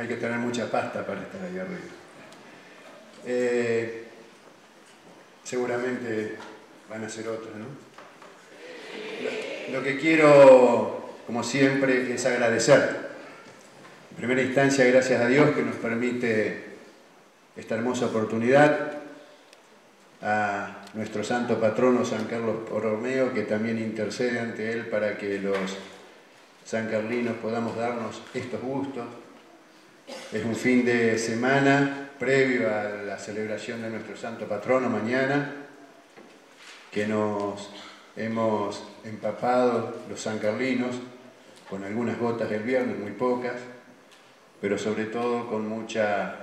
hay que tener mucha pasta para estar ahí arriba. Seguramente van a ser otros, ¿no? Lo que quiero, como siempre, es agradecer. En primera instancia, gracias a Dios que nos permite esta hermosa oportunidad, a nuestro santo patrono San Carlos Borromeo, que también intercede ante él para que los sancarlinos podamos darnos estos gustos. Es un fin de semana previo a la celebración de nuestro santo patrono mañana, que nos hemos empapado los sancarlinos con algunas gotas del viernes, muy pocas, pero sobre todo con mucha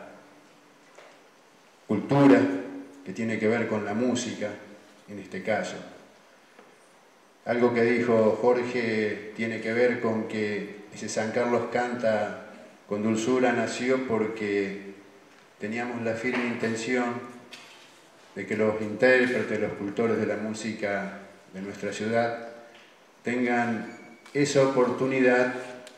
cultura que tiene que ver con la música, en este caso. Algo que dijo Jorge tiene que ver con que ese San Carlos canta con dulzura nació porque teníamos la firme intención de que los intérpretes, los cultores de la música de nuestra ciudad tengan esa oportunidad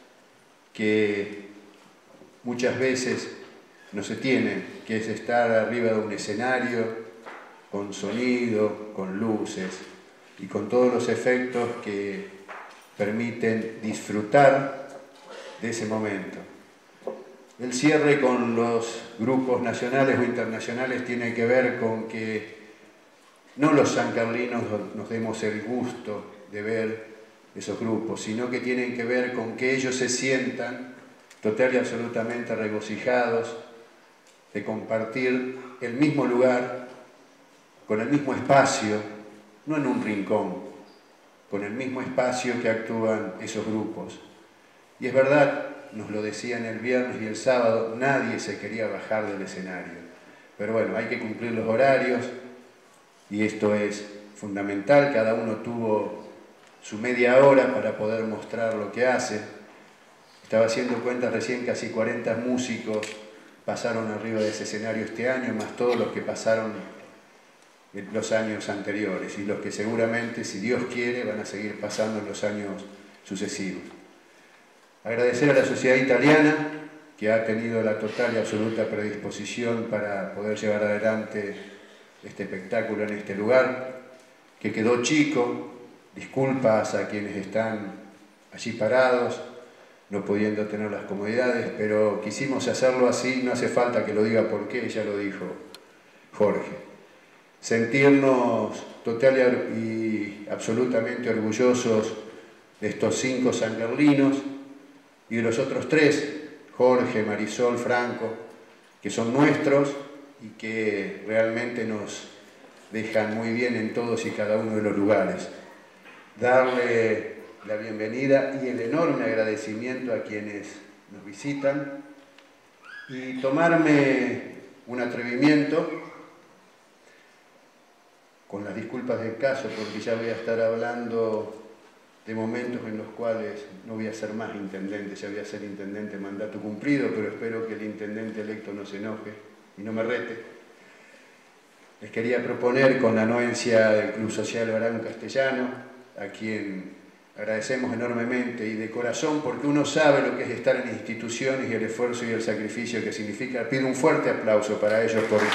que muchas veces no se tiene, que es estar arriba de un escenario con sonido, con luces y con todos los efectos que permiten disfrutar de ese momento. El cierre con los grupos nacionales o internacionales tiene que ver con que no los sancarlinos nos demos el gusto de ver esos grupos, sino que tienen que ver con que ellos se sientan total y absolutamente regocijados de compartir el mismo lugar, con el mismo espacio, no en un rincón, con el mismo espacio que actúan esos grupos. Y es verdad, nos lo decían el viernes y el sábado, nadie se quería bajar del escenario. Pero bueno, hay que cumplir los horarios y esto es fundamental. Cada uno tuvo su media hora para poder mostrar lo que hace. Estaba haciendo cuentas recién, casi 40 músicos pasaron arriba de ese escenario este año, más todos los que pasaron en los años anteriores y los que seguramente, si Dios quiere, van a seguir pasando en los años sucesivos. Agradecer a la sociedad italiana, que ha tenido la total y absoluta predisposición para poder llevar adelante este espectáculo en este lugar, que quedó chico. Disculpas a quienes están allí parados, no pudiendo tener las comodidades, pero quisimos hacerlo así, no hace falta que lo diga por qué, ya lo dijo Jorge. Sentirnos total y absolutamente orgullosos de estos 5 sancarlinos y de los otros 3, Jorge, Marisol, Franco, que son nuestros y que realmente nos dejan muy bien en todos y cada uno de los lugares. Darle la bienvenida y el enorme agradecimiento a quienes nos visitan y tomarme un atrevimiento, con las disculpas del caso, porque ya voy a estar hablando de momentos en los cuales no voy a ser más intendente, ya voy a ser intendente mandato cumplido, pero espero que el intendente electo no se enoje y no me rete. Les quería proponer, con la anuencia del Club Social Barán Castellano, a quien agradecemos enormemente y de corazón, porque uno sabe lo que es estar en instituciones y el esfuerzo y el sacrificio que significa. Pido un fuerte aplauso para ellos porque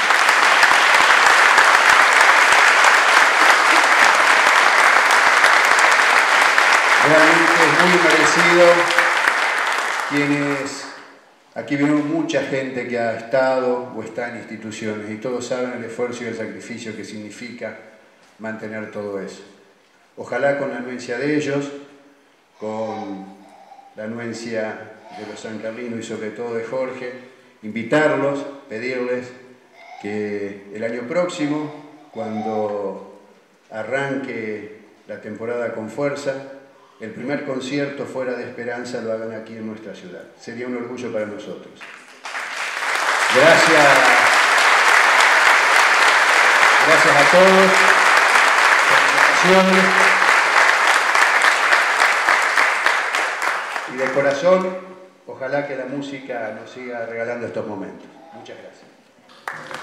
realmente es muy merecido. Aquí vino mucha gente que ha estado o está en instituciones y todos saben el esfuerzo y el sacrificio que significa mantener todo eso. Ojalá con la anuencia de ellos, con la anuencia de los sancarlinos y sobre todo de Jorge, invitarlos, pedirles que el año próximo, cuando arranque la temporada con fuerza, el primer concierto fuera de Esperanza lo hagan aquí en nuestra ciudad. Sería un orgullo para nosotros. Gracias a todos. Y de corazón, ojalá que la música nos siga regalando estos momentos. Muchas gracias.